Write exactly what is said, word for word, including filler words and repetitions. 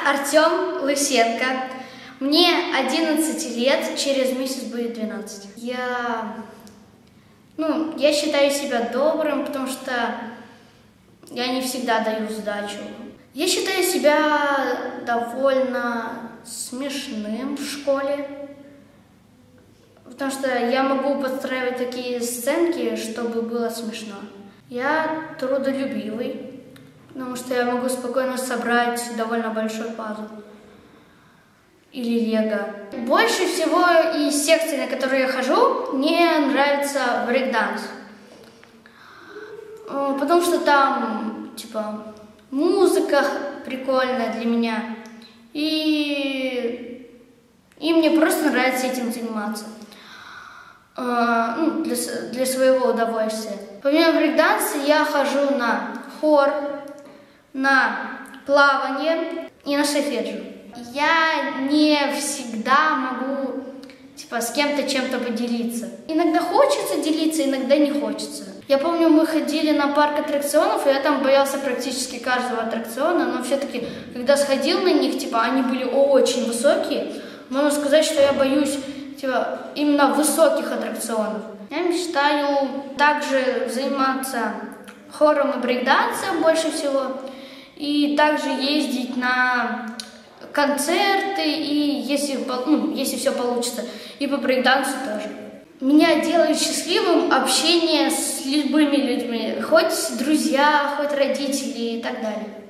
Артем Лысенко. Мне одиннадцать лет, через месяц будет двенадцать. Я, ну, я считаю себя добрым, потому что я не всегда даю сдачу. Я считаю себя довольно смешным в школе, потому что я могу подстраивать такие сценки, чтобы было смешно. Я трудолюбивый, потому что я могу спокойно собрать довольно большой пазл. Или лего. Больше всего из секций, на которые я хожу, мне нравится брейк-данс. Потому что там, типа, музыка прикольная для меня. И, и мне просто нравится этим заниматься. Ну, для, для своего удовольствия. Помимо брейк-данса я хожу на хор, на плавание и на сольфеджио. Я не всегда могу, типа, с кем-то чем-то поделиться. Иногда хочется делиться, иногда не хочется. Я помню, мы ходили на парк аттракционов, и я там боялся практически каждого аттракциона, но все-таки, когда сходил на них, типа, они были очень высокие. Можно сказать, что я боюсь, типа, именно высоких аттракционов. Я мечтаю также заниматься хором и брейк-дансом больше всего, и также ездить на концерты, и если, ну, если все получится, и по брейк-дансу тоже. Меня делает счастливым общение с любыми людьми, хоть друзья, хоть родители и так далее.